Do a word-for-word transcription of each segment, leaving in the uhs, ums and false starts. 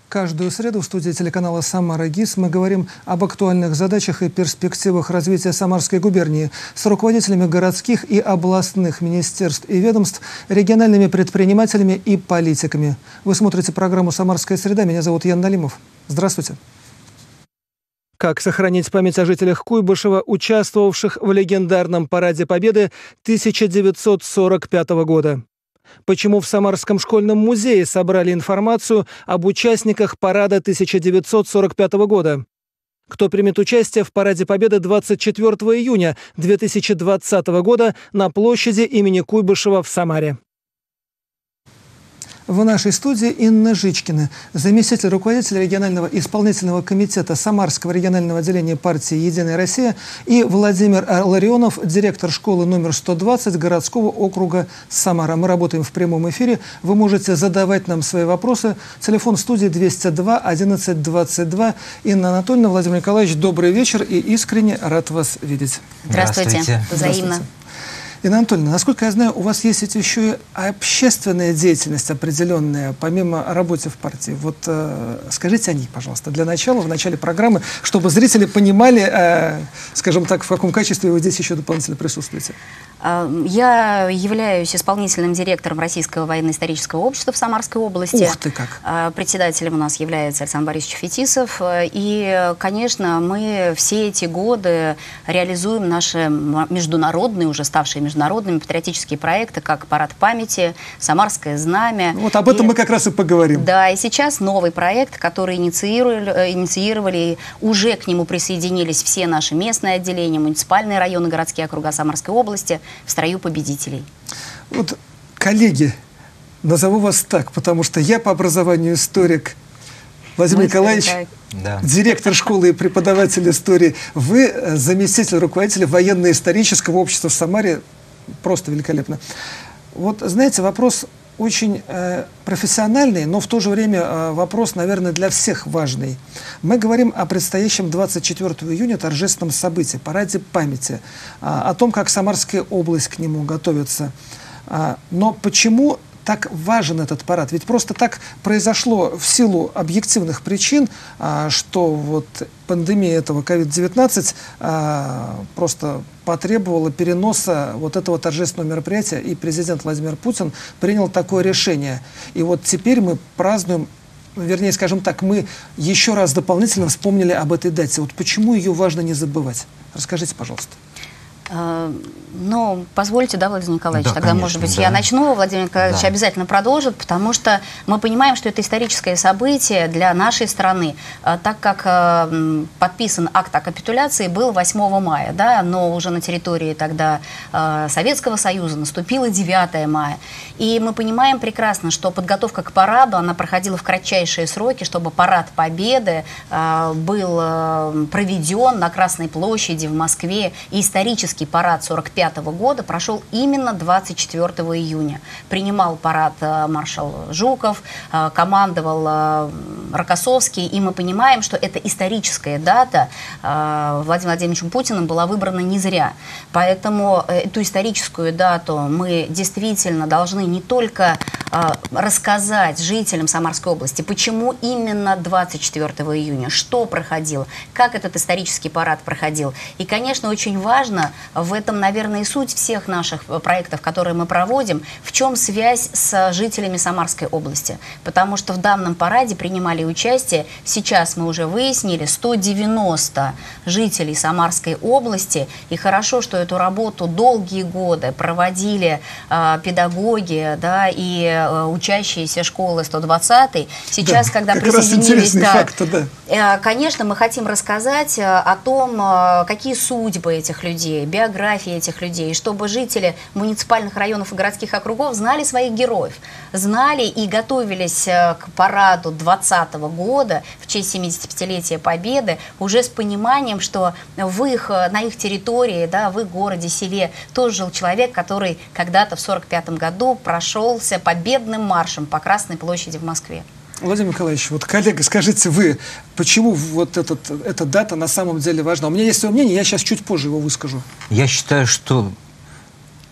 Каждую среду в студии телеканала «Самара ГИС» мы говорим об актуальных задачах и перспективах развития Самарской губернии с руководителями городских и областных министерств и ведомств, региональными предпринимателями и политиками. Вы смотрите программу «Самарская среда». Меня зовут Ян Налимов. Здравствуйте. Как сохранить память о жителях Куйбышева, участвовавших в легендарном Параде Победы тысяча девятьсот сорок пятого года? Почему в Самарском школьном музее собрали информацию об участниках парада тысяча девятьсот сорок пятого года? Кто примет участие в Параде Победы двадцать четвёртого июня две тысячи двадцатого года на площади имени Куйбышева в Самаре? В нашей студии Инна Жичкина, заместитель руководителя регионального исполнительного комитета Самарского регионального отделения партии «Единая Россия», и Владимир Ларионов, директор школы номер сто двадцать городского округа Самара. Мы работаем в прямом эфире. Вы можете задавать нам свои вопросы. Телефон студии двести два одиннадцать двадцать два. Инна Анатольевна, Владимир Николаевич, добрый вечер и искренне рад вас видеть. Здравствуйте. Здравствуйте. Взаимно. Инна Анатольевна, насколько я знаю, у вас есть ведь еще и общественная деятельность определенная, помимо работы в партии. Вот э, скажите о ней, пожалуйста, для начала, в начале программы, чтобы зрители понимали, э, скажем так, в каком качестве вы здесь еще дополнительно присутствуете. Я являюсь исполнительным директором Российского военно-исторического общества в Самарской области. Ух ты как! Председателем у нас является Александр Борисович Фетисов. И, конечно, мы все эти годы реализуем наши международные, уже ставшие международными патриотические проекты, как «Парад памяти», «Самарское знамя». Вот об этом и, мы как раз и поговорим. Да, и сейчас новый проект, который инициировали, инициировали, и уже к нему присоединились все наши местные отделения, муниципальные районы, городские округа Самарской области, в строю победителей. Вот, коллеги, назову вас так, потому что я по образованию историк, Владимир Мы Николаевич, да. директор школы и преподаватель истории. Вы заместитель руководителя военно-исторического общества в Самаре. Просто великолепно. Вот, знаете, вопрос очень э, профессиональный, но в то же время э, вопрос, наверное, для всех важный. Мы говорим о предстоящем двадцать четвёртого июня торжественном событии, Параде памяти, э, о том, как Самарская область к нему готовится. Э, но почему так важен этот парад? Ведь просто так произошло в силу объективных причин, э, что вот пандемия этого ковид девятнадцать э, просто потребовала переноса вот этого торжественного мероприятия, и президент Владимир Путин принял такое решение. И вот теперь мы празднуем, вернее, скажем так, мы еще раз дополнительно вспомнили об этой дате. Вот почему ее важно не забывать? Расскажите, пожалуйста. Ну, позвольте, да, Владимир Николаевич, да, тогда, конечно, может быть, да. я начну, Владимир Николаевич да. обязательно продолжит, потому что мы понимаем, что это историческое событие для нашей страны, так как э, подписан акт о капитуляции был восьмого мая, да, но уже на территории тогда э, Советского Союза наступило девятое мая. И мы понимаем прекрасно, что подготовка к параду, она проходила в кратчайшие сроки, чтобы парад Победы э, был э, проведен на Красной площади в Москве, и исторически парад сорок пятого года прошел именно двадцать четвёртого июня. Принимал парад э, маршал Жуков, э, командовал э, Рокоссовский, и мы понимаем, что эта историческая дата э, Владимиром Владимировичем Путиным была выбрана не зря. Поэтому э, эту историческую дату мы действительно должны не только э, рассказать жителям Самарской области, почему именно двадцать четвёртого июня, что проходило, как этот исторический парад проходил. И, конечно, очень важно в этом, наверное, и суть всех наших проектов, которые мы проводим, в чем связь с жителями Самарской области. Потому что в данном параде принимали участие, сейчас мы уже выяснили, сто девяносто жителей Самарской области. И хорошо, что эту работу долгие годы проводили э, педагоги, да, и э, учащиеся школы сто двадцатой. Сейчас, да, когда присоединились, да, факт, да. Э, конечно, мы хотим рассказать о том, э, какие судьбы этих людей, биографии этих людей, чтобы жители муниципальных районов и городских округов знали своих героев, знали и готовились к параду двадцатого года в честь семидесятипятилетия Победы уже с пониманием, что в их, на их территории, да, в их городе, селе тоже жил человек, который когда-то в сорок пятом году прошелся победным маршем по Красной площади в Москве. Владимир Николаевич, вот, коллега, скажите вы, почему вот этот, эта дата на самом деле важна? У меня есть свое мнение, я сейчас чуть позже его выскажу. Я считаю, что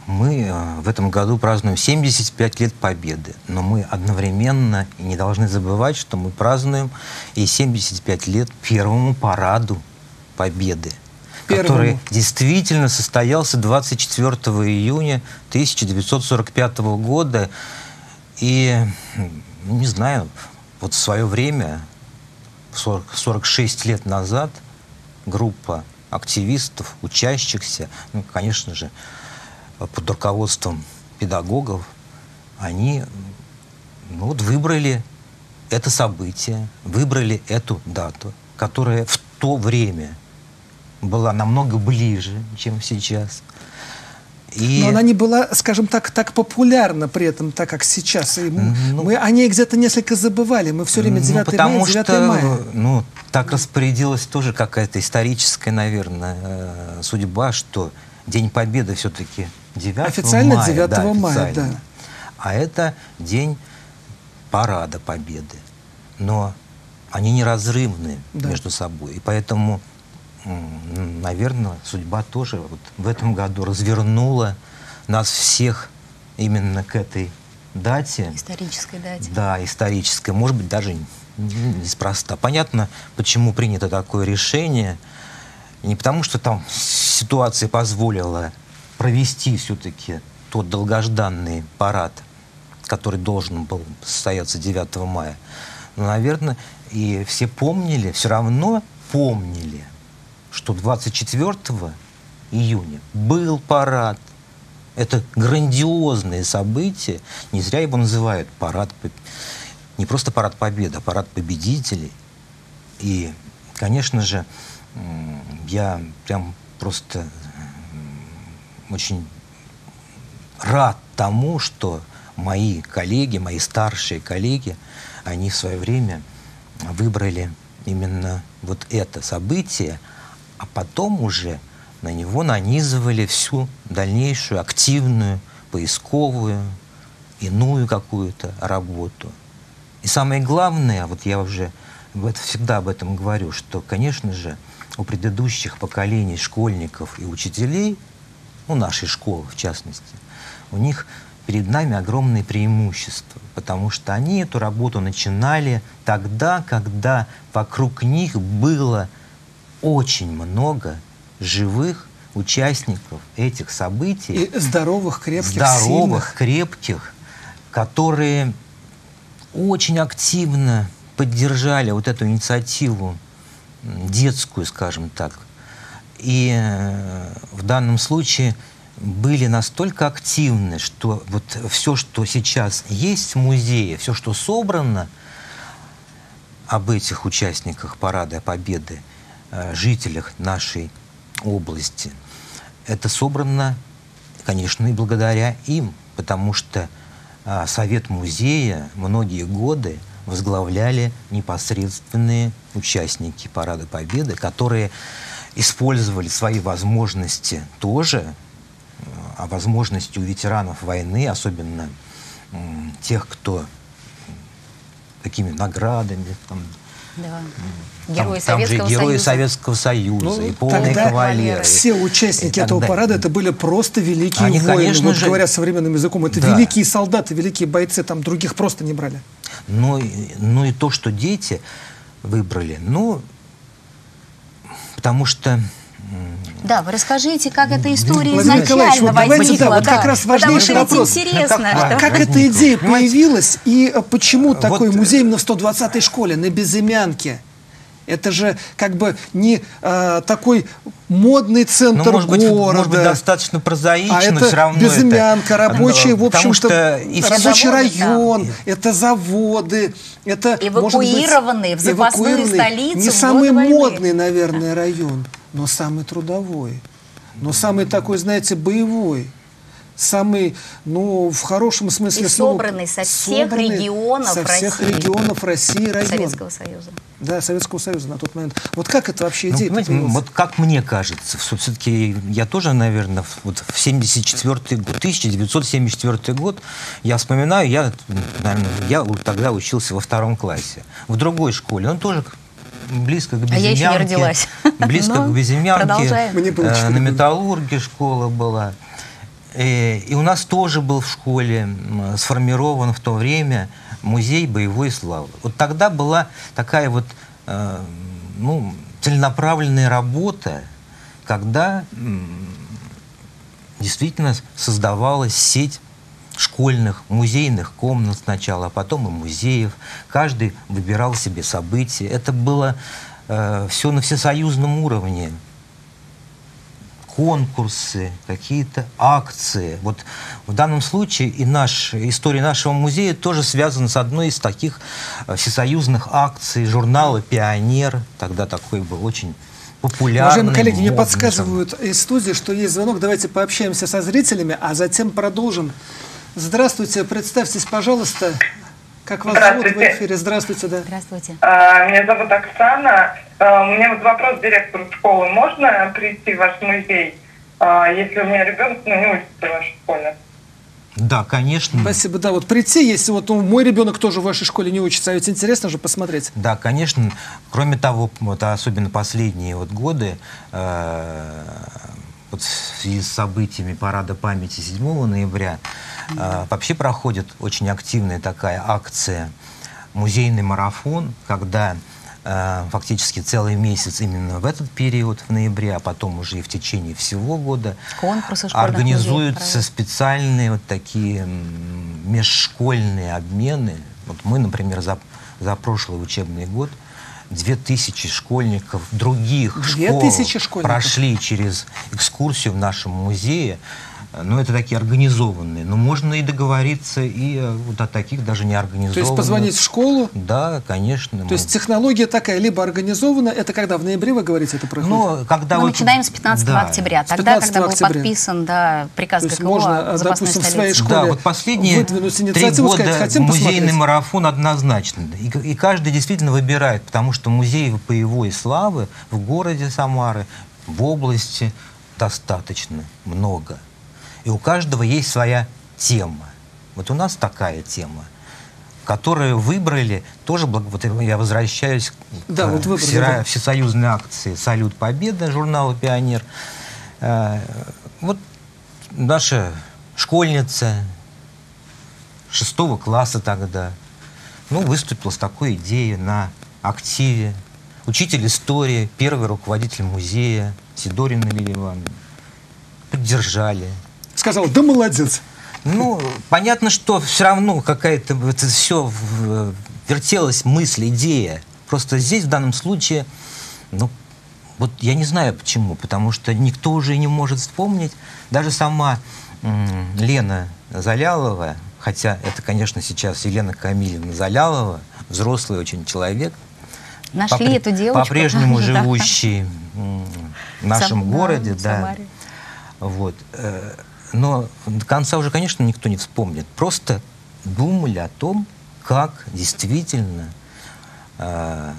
Мы в этом году празднуем семьдесят пять лет Победы, но мы одновременно не должны забывать, что мы празднуем и семьдесят пять лет первому параду Победы, первому. Который действительно состоялся двадцать четвёртого июня тысяча девятьсот сорок пятого года. И, не знаю, вот в свое время, сорок, сорок шесть лет назад, группа активистов, учащихся, ну, конечно же, под руководством педагогов, они ну, вот выбрали это событие, выбрали эту дату, которая в то время была намного ближе, чем сейчас. И... Но она не была, скажем так, так популярна при этом, так как сейчас. И мы, ну, мы о ней где-то несколько забывали. Мы все время девятое мая, девятое мая. Ну, так распорядилась тоже какая-то историческая, наверное, судьба, что День Победы все-таки девятого официально мая. девятого мая, да. А это День Парада Победы. Но они неразрывны да. между собой. И поэтому, наверное, судьба тоже вот в этом году развернула нас всех именно к этой дате. Исторической дате. Да, исторической. Может быть, даже неспроста. Понятно, почему принято такое решение. Не потому, что там ситуация позволила провести все-таки тот долгожданный парад, который должен был состояться девятого мая. Но, наверное, и все помнили, все равно помнили, что двадцать четвёртого июня был парад. Это грандиозное событие. Не зря его называют парад, не просто парад Победы, а парад победителей. И, конечно же, я прям просто очень рад тому, что мои коллеги, мои старшие коллеги, они в свое время выбрали именно вот это событие, а потом уже на него нанизывали всю дальнейшую активную, поисковую, иную какую-то работу. И самое главное, вот я уже всегда об этом говорю, что, конечно же, у предыдущих поколений школьников и учителей, у нашей школы в частности, у них перед нами огромные преимущества, потому что они эту работу начинали тогда, когда вокруг них было очень много живых участников этих событий. И здоровых, крепких, здоровых, сильных. крепких, которые очень активно поддержали вот эту инициативу детскую, скажем так. И э, в данном случае были настолько активны, что вот все, что сейчас есть в музее, все, что собрано об этих участниках Парада Победы, э, жителях нашей области, это собрано, конечно, и благодаря им, потому что э, Совет музея многие годы возглавляли непосредственные участники Парада Победы, которые использовали свои возможности тоже, а возможности у ветеранов войны, особенно тех, кто такими наградами, там, да. там, Герои там Советского же герои Союза. Советского Союза, ну, и полные кавалеры. Все участники этого парада это были просто великие Они, воины, конечно вот же, говоря современным языком, это да. великие солдаты, великие бойцы, там других просто не брали. Ну, ну и то, что дети выбрали, ну, потому что... Да, вы расскажите, как эта история Владимир изначально вот давайте, возникла. да, вот как да, раз важнейший потому что вопрос. ведь интересно, как, что... Как эта идея появилась и почему вот, такой музей именно в сто двадцатой школе, на Безымянке? Это же как бы не а, такой модный центр ну, может быть, города. Может быть, достаточно прозаично, а это все равно Безымянка, это, рабочий, в общем-то, рабочий заводы, район, да. это заводы, это, эвакуированные быть, в запасную столицу. Не самый модный, наверное, район, но самый трудовой, но самый такой, знаете, боевой. Самый, ну, в хорошем смысле и слова. собранный со всех регионов со всех России. регионов России район. Советского Союза. Да, Советского Союза на тот момент. Вот как это вообще идея? Ну, вот как мне кажется, все-таки я тоже, наверное, вот в семьдесят четвёртый год, тысяча девятьсот семьдесят четвёртый год, я вспоминаю, я, наверное, я тогда учился во втором классе, в другой школе, он тоже близко к Безымянке. А я еще не родилась. Близко к Безымянке. Продолжаем. Э, на Металлурге школа была. И, и у нас тоже был в школе сформирован в то время музей боевой славы. Вот тогда была такая вот э, ну, целенаправленная работа, когда э, действительно создавалась сеть школьных, музейных комнат сначала, а потом и музеев. Каждый выбирал себе события. Это было э, все на всесоюзном уровне. Конкурсы, какие-то акции. Вот в данном случае и наш, история нашего музея тоже связана с одной из таких всесоюзных акций журнала «Пионер». Тогда такой был очень популярный. Уважаемые коллеги, мне модный, подсказывают там из студии, что есть звонок. Давайте пообщаемся со зрителями, а затем продолжим. Здравствуйте, представьтесь, пожалуйста. Как вас зовут в эфире? Здравствуйте, да. Здравствуйте. А, меня зовут Оксана. А, у меня вот вопрос директору школы. Можно прийти в ваш музей, а, если у меня ребенок ну, не учится в вашей школе? Да, конечно. Спасибо. Да, вот прийти, если вот ну, мой ребенок тоже в вашей школе не учится, а ведь интересно же посмотреть. Да, конечно. Кроме того, вот, особенно последние вот годы, э, вот в связи с событиями Парада памяти седьмого ноября, э, вообще проходит очень активная такая акция «Музейный марафон», когда э, фактически целый месяц именно в этот период, в ноябре, а потом уже и в течение всего года организуются специальные вот такие межшкольные обмены. Вот мы, например, за, за прошлый учебный год две тысячи школьников других школ прошли через экскурсию в нашем музее. Ну, это такие организованные. Но можно и договориться и вот о таких даже не организованных. То есть позвонить в школу? Да, конечно. То мы... есть технология такая, либо организована, это когда, в ноябре, вы говорите, это проходит? Ну, когда мы вот... начинаем с пятнадцатого да. октября, тогда, когда был октября. подписан да, приказ ГКО можно, о запасной допустим, столице. в своей школе да, вот последние три года сказать, хотим музейный посмотреть. марафон однозначно. И, и каждый действительно выбирает, потому что музеев боевой славы в городе Самары, в области достаточно много. И у каждого есть своя тема. Вот у нас такая тема, которую выбрали, тоже, вот я возвращаюсь да, к вот выбрали, все, да. всесоюзной акции «Салют Победы» журнала «Пионер». Вот наша школьница шестого класса тогда ну, выступила с такой идеей на активе. Учитель истории, первый руководитель музея Сидорина Лилия Ивановна. Поддержали. Сказал, да молодец. Ну, понятно, что все равно какая-то это все вертелась мысль, идея. Просто здесь в данном случае, ну, вот я не знаю почему, потому что никто уже не может вспомнить. Даже сама м, Лена Залялова, хотя это, конечно, сейчас Елена Камилевна Залялова, взрослый очень человек. Нашли эту девочку. По-прежнему живущий в нашем Сам, городе, да. да. Вот. Но до конца уже, конечно, никто не вспомнит. Просто думали о том, как действительно э,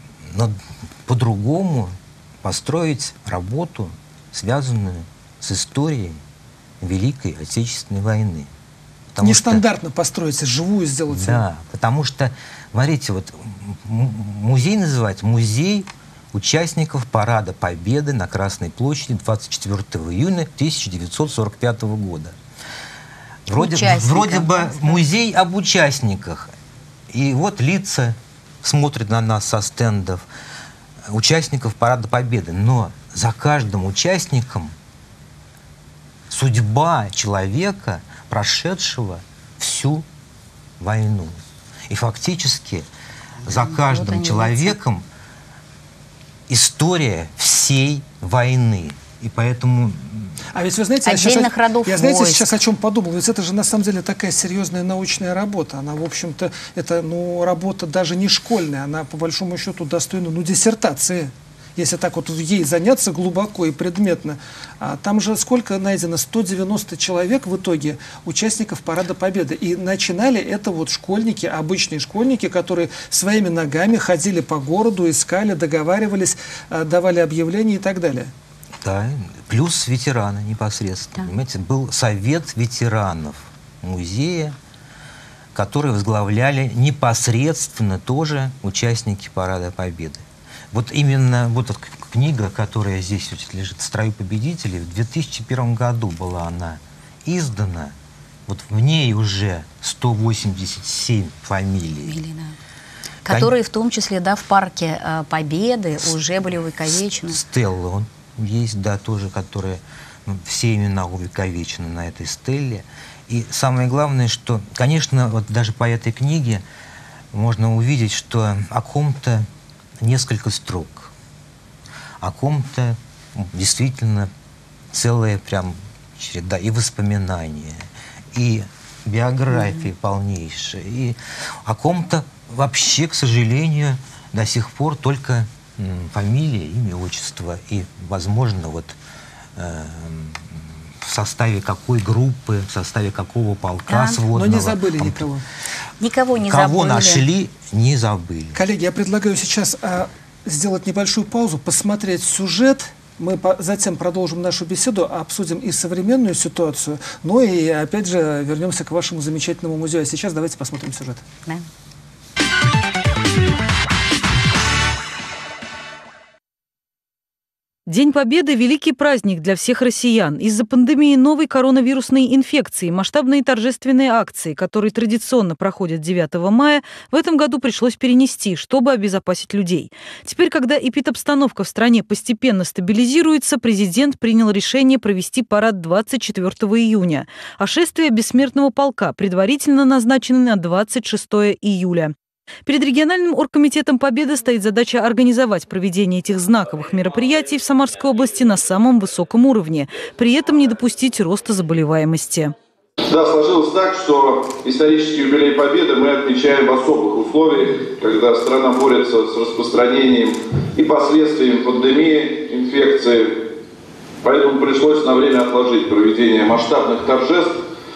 по-другому построить работу, связанную с историей Великой Отечественной войны. Потому Нестандартно что, построить, живую сделать. Да, потому что, смотрите, вот музей называется «Музей участников Парада Победы на Красной площади двадцать четвёртого июня тысяча девятьсот сорок пятого года». Вроде, вроде бы музей об участниках. И вот лица смотрят на нас со стендов участников Парада Победы. Но за каждым участником судьба человека, прошедшего всю войну. И фактически за каждым вот человеком история всей войны. И поэтому... А ведь вы знаете, я, сейчас, я знаете, сейчас о чем подумал? Ведь это же на самом деле такая серьезная научная работа. Она, в общем-то, это ну, работа даже не школьная. Она, по большому счету, достойна ну, диссертации. Если так вот ей заняться глубоко и предметно. А там же сколько найдено? сто девяносто человек в итоге участников Парада Победы. И начинали это вот школьники, обычные школьники, которые своими ногами ходили по городу, искали, договаривались, давали объявления и так далее. Да, плюс ветераны непосредственно. Да. Понимаете, был совет ветеранов музея, который возглавляли непосредственно тоже участники Парада Победы. Вот именно вот эта книга, которая здесь лежит «В строю победителей», в две тысячи первом году была она издана, вот в ней уже сто восемьдесят семь фамилий. Фамилии, да. Которые в том числе, да, в парке Победы уже были увековечены. Стелла он есть, да, тоже, которые, ну, все имена увековечены на этой стелле. И самое главное, что, конечно, вот даже по этой книге можно увидеть, что о ком-то несколько строк, о ком-то действительно целая прям череда и воспоминания, и биографии mm-hmm. полнейшие, и о ком-то вообще, к сожалению, до сих пор только м, фамилия, имя, отчество и, возможно, вот э, в составе какой группы, в составе какого полка да. сводного. Но не забыли никого. Никого не Кого забыли. нашли, не забыли. Коллеги, я предлагаю сейчас а, сделать небольшую паузу, посмотреть сюжет. Мы по затем продолжим нашу беседу, обсудим и современную ситуацию, ну и опять же вернемся к вашему замечательному музею. А сейчас давайте посмотрим сюжет. Да. День Победы – великий праздник для всех россиян. Из-за пандемии новой коронавирусной инфекции масштабные торжественные акции, которые традиционно проходят девятого мая, в этом году пришлось перенести, чтобы обезопасить людей. Теперь, когда эпидобстановка в стране постепенно стабилизируется, президент принял решение провести парад двадцать четвёртого июня, а шествие Бессмертного полка предварительно назначено на двадцать шестое июля. Перед региональным оргкомитетом Победы стоит задача организовать проведение этих знаковых мероприятий в Самарской области на самом высоком уровне, при этом не допустить роста заболеваемости. Да, сложилось так, что исторический юбилей Победы мы отмечаем в особых условиях, когда страна борется с распространением и последствиями пандемии, инфекции. Поэтому пришлось на время отложить проведение масштабных торжеств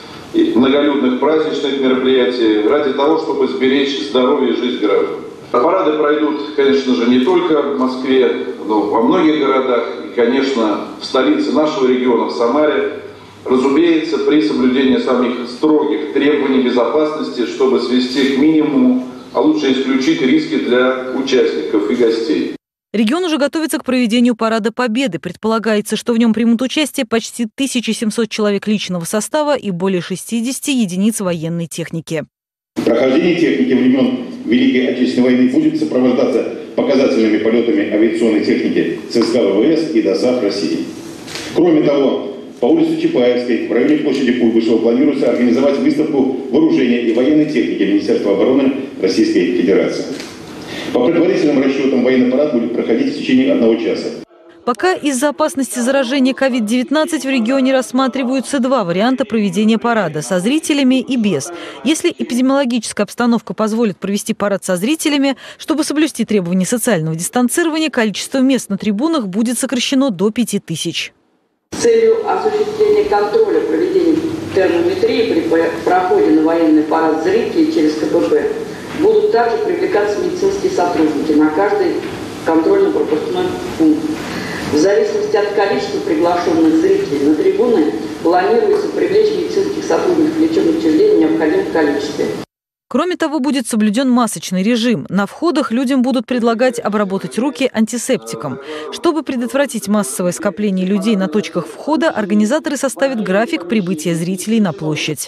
и многолюдных праздничных мероприятий ради того, чтобы сберечь здоровье и жизнь граждан. Парады пройдут, конечно же, не только в Москве, но во многих городах и, конечно, в столице нашего региона, в Самаре, разумеется, при соблюдении самых строгих требований безопасности, чтобы свести к минимуму, а лучше исключить риски для участников и гостей. Регион уже готовится к проведению Парада Победы. Предполагается, что в нем примут участие почти тысяча семьсот человек личного состава и более шестидесяти единиц военной техники. Прохождение техники времен Великой Отечественной войны будет сопровождаться показательными полетами авиационной техники ЦСКА ВВС и ДОСААФ России. Кроме того, по улице Чапаевской в районе площади Куйбышева планируется организовать выставку вооружения и военной техники Министерства обороны Российской Федерации. По предварительным расчетам, военный парад будет проходить в течение одного часа. Пока из-за опасности заражения ковид девятнадцать в регионе рассматриваются два варианта проведения парада – со зрителями и без. Если эпидемиологическая обстановка позволит провести парад со зрителями, чтобы соблюсти требования социального дистанцирования, количество мест на трибунах будет сокращено до пяти тысяч. С целью осуществления контроля проведения термометрии при проходе на военный парад зрителей через КПП будут также привлекаться медицинские сотрудники на каждый контрольно-пропускной пункт. В зависимости от количества приглашенных зрителей на трибуны планируется привлечь медицинских сотрудников лечебных учреждений в необходимом количестве. Кроме того, будет соблюден масочный режим. На входах людям будут предлагать обработать руки антисептиком. Чтобы предотвратить массовое скопление людей на точках входа, организаторы составят график прибытия зрителей на площадь.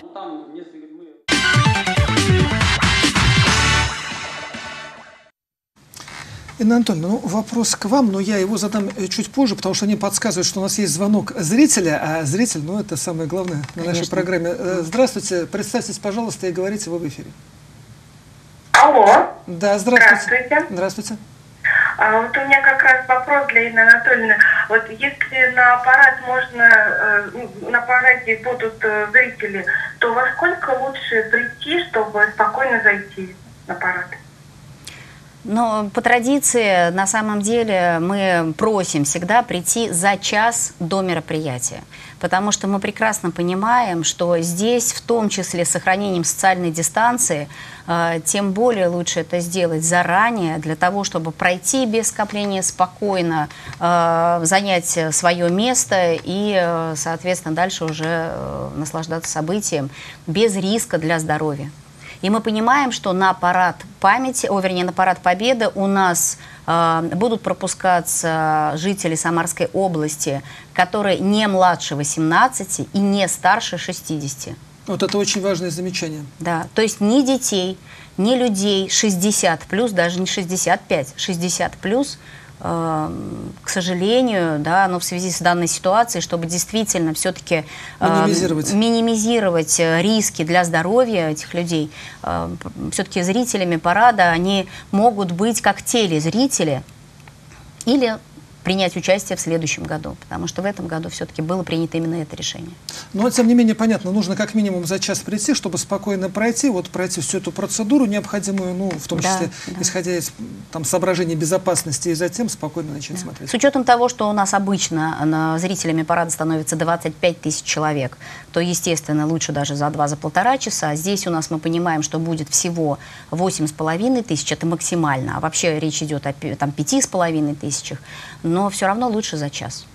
Инна Антоновна, ну, вопрос к вам, но я его задам чуть позже, потому что они подсказывают, что у нас есть звонок зрителя, а зритель, ну, это самое главное на Конечно. Нашей программе. Здравствуйте, представьтесь, пожалуйста, и говорите, вы в эфире. Алло. Да, здравствуйте. Здравствуйте. Здравствуйте. А, вот у меня как раз вопрос для Инны Анатольевны. Вот если на парад можно, э, на параде будут э, зрители, то во сколько лучше прийти, чтобы спокойно зайти на парад? Но по традиции, на самом деле, мы просим всегда прийти за час до мероприятия. Потому что мы прекрасно понимаем, что здесь, в том числе с сохранением социальной дистанции, э, тем более лучше это сделать заранее, для того, чтобы пройти без скопления спокойно, э, занять свое место и, э, соответственно, дальше уже э, наслаждаться событием без риска для здоровья. И мы понимаем, что на парад памяти, о, вернее, на парад Победы у нас э, будут пропускаться жители Самарской области, которые не младше восемнадцати и не старше шестидесяти. Вот это очень важное замечание. Да, то есть ни детей, ни людей шестьдесят плюс, даже не шестьдесят пять, шестьдесят плюс, э, к сожалению, да, но в связи с данной ситуацией, чтобы действительно все-таки э, минимизировать. минимизировать риски для здоровья этих людей, э, все-таки зрителями парада они могут быть как телезрители или принять участие в следующем году, потому что в этом году все-таки было принято именно это решение. Но, тем не менее, понятно, нужно как минимум за час прийти, чтобы спокойно пройти, вот пройти всю эту процедуру необходимую, ну, в том числе, да, да. исходя из там, соображений безопасности, и затем спокойно начать да. смотреть. С учетом того, что у нас обычно на зрителями парада становится двадцать пять тысяч человек, то, естественно, лучше даже за два, за полтора часа. Здесь у нас мы понимаем, что будет всего восемь с половиной тысяч, это максимально, а вообще речь идет о там, пяти с половиной тысячах, но все равно лучше за час.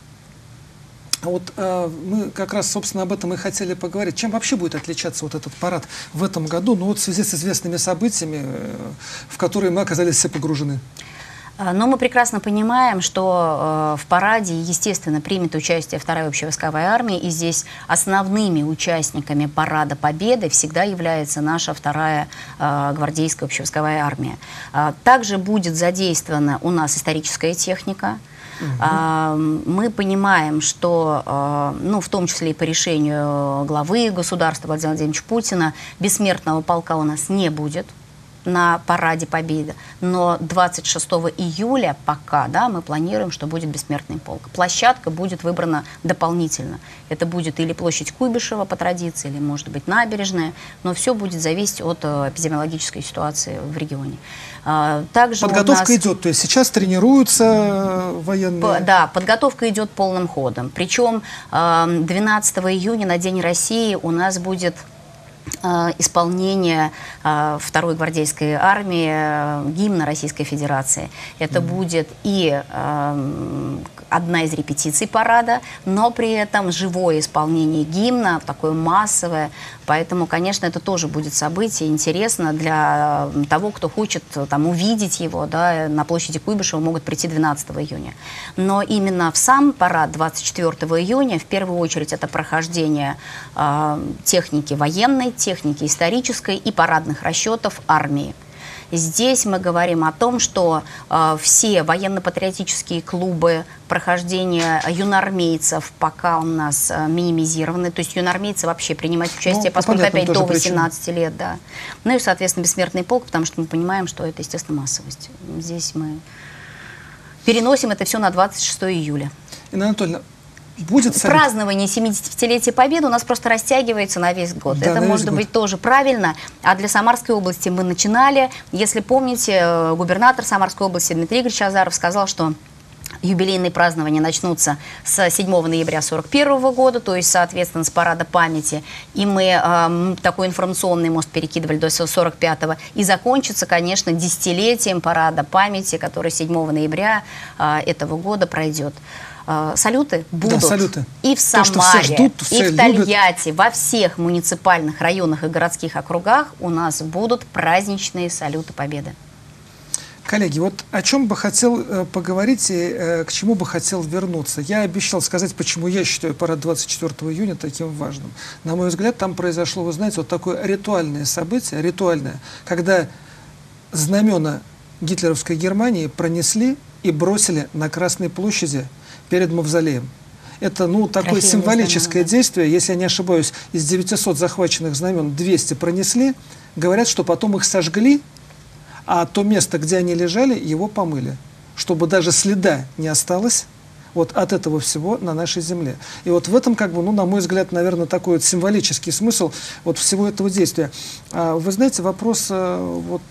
А вот э, мы как раз, собственно, об этом и хотели поговорить. Чем вообще будет отличаться вот этот парад в этом году, ну вот в связи с известными событиями, э, в которые мы оказались все погружены? Но мы прекрасно понимаем, что э, в параде, естественно, примет участие вторая общевойсковая армия, и здесь основными участниками парада Победы всегда является наша вторая э, гвардейская общевойсковая армия. Э, также будет задействована у нас историческая техника. Uh-huh. Мы понимаем, что, ну, в том числе и по решению главы государства Владимира Владимировича Путина, бессмертного полка у нас не будет на параде Победы, но двадцать шестого июля пока, да, мы планируем, что будет бессмертный полк. Площадка будет выбрана дополнительно. Это будет или площадь Куйбышева по традиции, или, может быть, набережная, но все будет зависеть от эпидемиологической ситуации в регионе. Также подготовка нас... идет, то есть сейчас тренируются военные? Да, подготовка идет полным ходом. Причем двенадцатого июня на День России у нас будет исполнение второй гвардейской армии гимна Российской Федерации. Это mm-hmm. будет и э, одна из репетиций парада, но при этом живое исполнение гимна, такое массовое. Поэтому, конечно, это тоже будет событие интересно для того, кто хочет там, увидеть его. Да, на площади Куйбышева могут прийти двенадцатого июня. Но именно в сам парад двадцать четвёртого июня, в первую очередь, это прохождение э, техники военной, техники исторической и парадных расчетов армии. Здесь мы говорим о том, что э, все военно-патриотические клубы, прохождение юноармейцев пока у нас э, минимизированы. То есть юноармейцы вообще принимать участие, ну, поскольку опять до восемнадцати лет. Да. Ну и, соответственно, бессмертный полк, потому что мы понимаем, что это, естественно, массовость. Здесь мы переносим это все на двадцать шестое июля. Инна Анатольевна, будет совет... празднование семидесятипятилетия Победы у нас просто растягивается на весь год. Да, это может быть тоже правильно. А для Самарской области мы начинали. Если помните, губернатор Самарской области Дмитрий Игоревич Азаров сказал, что юбилейные празднования начнутся с седьмого ноября сорок первого года, то есть, соответственно, с парада памяти. И мы э, такой информационный мост перекидывали до сорок пятого. И закончится, конечно, десятилетием парада памяти, который седьмого ноября э, этого года пройдет. Салюты будут, да, салюты. И в Самаре, то, все ждут, все и в Тольятти, любят. Во всех муниципальных районах и городских округах у нас будут праздничные салюты Победы. Коллеги, вот о чем бы хотел э, поговорить и э, к чему бы хотел вернуться. Я обещал сказать, почему я считаю парад двадцать четвёртого июня таким важным. На мой взгляд, там произошло, вы знаете, вот такое ритуальное событие, ритуальное, когда знамена гитлеровской Германии пронесли и бросили на Красной площади перед мавзолеем. Это, ну, такое Красивые символическое знамена, да. действие. Если я не ошибаюсь, из девятисот захваченных знамен двести пронесли. Говорят, что потом их сожгли, а то место, где они лежали, его помыли. Чтобы даже следа не осталось вот от этого всего на нашей земле. И вот в этом, как бы, ну, на мой взгляд, наверное, такой вот символический смысл вот всего этого действия. А, вы знаете, вопрос вот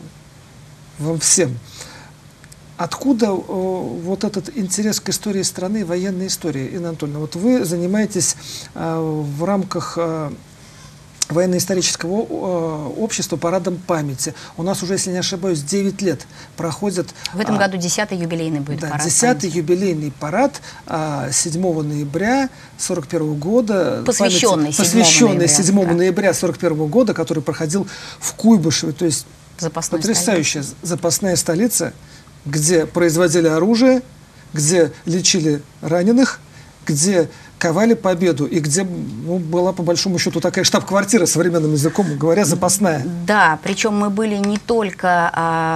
вам всем. Откуда о, вот этот интерес к истории страны, военной истории, Инна Анатольевна? Вот вы занимаетесь э, в рамках э, военно-исторического общества парадом памяти. У нас уже, если не ошибаюсь, девять лет проходит... В этом году десятый юбилейный будет да, парад. десятый юбилейный парад седьмого ноября сорок первого года. Посвященный, памяти, посвященный седьмого ноября сорок первого года, который проходил в Куйбышеве. То есть запасной потрясающая столица. запасная столица, где производили оружие, где лечили раненых, где ковали победу, и где ну, была, по большому счету, такая штаб-квартира, современным языком говоря, запасная. Да, причем мы были не только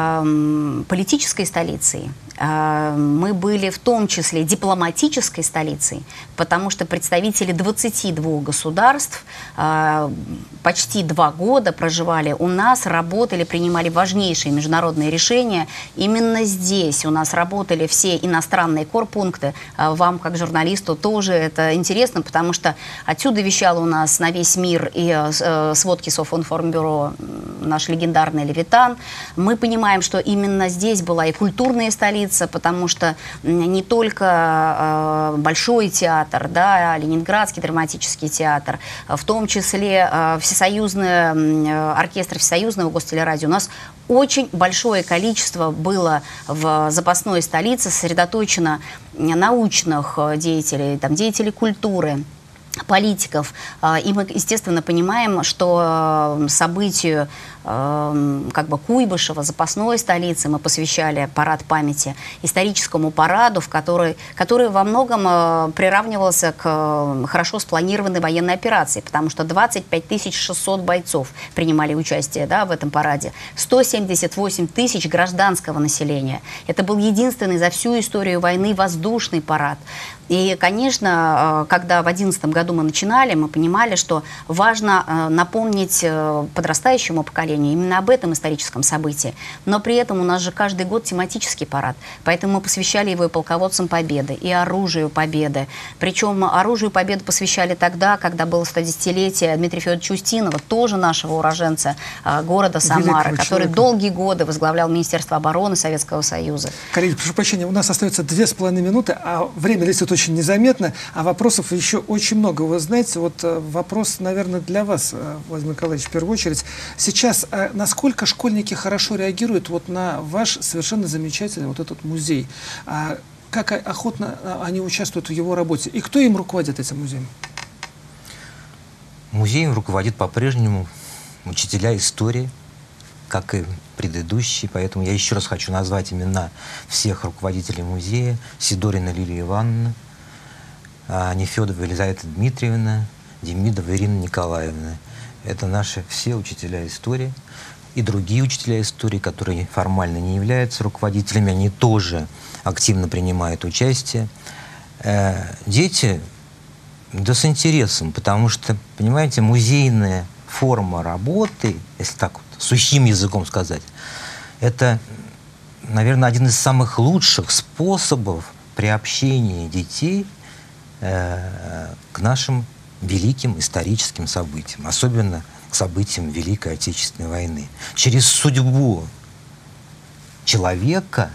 э, политической столицей, э, мы были в том числе дипломатической столицей, потому что представители двадцати двух государств э, почти два года проживали у нас, работали, принимали важнейшие международные решения. Именно здесь у нас работали все иностранные корпункты. Э, вам, как журналисту, тоже это интересно, потому что отсюда вещал у нас на весь мир и э, сводки Софинформбюро наш легендарный Левитан. Мы понимаем, что именно здесь была и культурная столица, потому что не только э, Большой театр, да, Ленинградский драматический театр, в том числе э, всесоюзный э, оркестр Всесоюзного гостелерадио. У нас очень большое количество было в запасной столице сосредоточено научных деятелей, там, деятелей культуры, политиков. И мы, естественно, понимаем, что событию как бы Куйбышева, запасной столицы, мы посвящали парад памяти, историческому параду, в который, который во многом приравнивался к хорошо спланированной военной операции, потому что двадцать пять тысяч шестьсот бойцов принимали участие, да, в этом параде, сто семьдесят восемь тысяч гражданского населения. Это был единственный за всю историю войны воздушный парад. И, конечно, когда в две тысячи одиннадцатом году мы начинали, мы понимали, что важно напомнить подрастающему поколению именно об этом историческом событии. Но при этом у нас же каждый год тематический парад, поэтому мы посвящали его и полководцам Победы, и оружию Победы. Причем оружию Победы посвящали тогда, когда было стодесятилетие Дмитрия Федоровича Устинова, тоже нашего уроженца города Самары, который человека. долгие годы возглавлял Министерство обороны Советского Союза. Коллеги, прошу прощения, у нас остается две с половиной минуты, а время летит очень незаметно, а вопросов еще очень много. Вы знаете, вот вопрос, наверное, для вас, Владимир Николаевич, в первую очередь. Сейчас, насколько школьники хорошо реагируют вот на ваш совершенно замечательный вот этот музей? Как охотно они участвуют в его работе? И кто им руководит этим музеем? Музеем руководит по-прежнему учителя истории, как и предыдущие, поэтому я еще раз хочу назвать имена всех руководителей музея: Сидорина Лилия Ивановна, Нефедова Елизавета Дмитриевна, Демидова Ирина Николаевна. Это наши все учителя истории. И другие учителя истории, которые формально не являются руководителями, они тоже активно принимают участие. Дети, да с интересом, потому что, понимаете, музейная форма работы, если так вот сухим языком сказать, это, наверное, один из самых лучших способов приобщения детей э, к нашим великим историческим событиям, особенно к событиям Великой Отечественной войны. Через судьбу человека,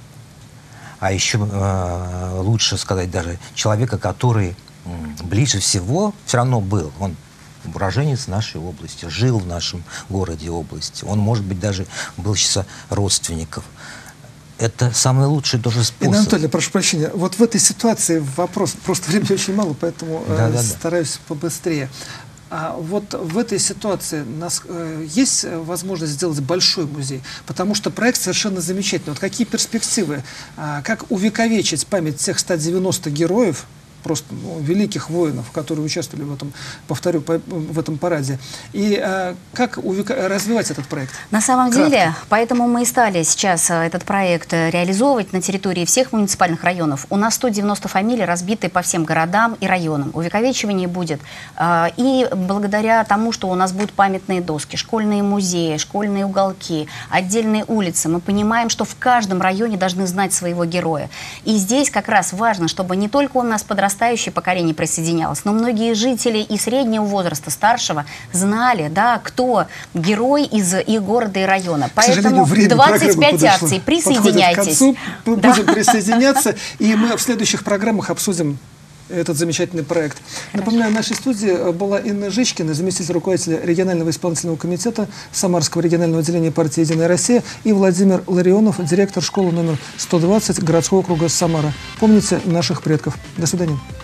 а еще э, лучше сказать даже человека, который э, ближе всего все равно был, он уроженец нашей области, жил в нашем городе области. Он, может быть, даже был числа родственников. Это самый лучший тоже способ. Инна Анатольевна, прошу прощения, вот в этой ситуации вопрос, просто времени очень мало, поэтому да, э, да, стараюсь да. побыстрее. А вот в этой ситуации у нас э, есть возможность сделать большой музей? Потому что проект совершенно замечательный. Вот какие перспективы? А, как увековечить память тех ста девяноста героев, просто ну, великих воинов, которые участвовали в этом, повторю, по, в этом параде. И а, как увека... развивать этот проект? На самом Кратко. деле, поэтому мы и стали сейчас этот проект реализовывать на территории всех муниципальных районов. У нас сто девяносто фамилий разбиты по всем городам и районам. Увековечивание будет. А, и благодаря тому, что у нас будут памятные доски, школьные музеи, школьные уголки, отдельные улицы, мы понимаем, что в каждом районе должны знать своего героя. И здесь как раз важно, чтобы не только у нас подрастающее поколение присоединялось, но многие жители и среднего возраста, старшего, знали, да, кто герой из их города и района. Поэтому двадцать пять акций, присоединяйтесь. Мы да. будем присоединяться, и мы в следующих программах обсудим этот замечательный проект. Напоминаю, в нашей студии была Инна Жичкина, заместитель руководителя регионального исполнительного комитета Самарского регионального отделения партии «Единая Россия», и Владимир Ларионов, директор школы номер сто двадцать городского округа Самара. Помните наших предков. До свидания.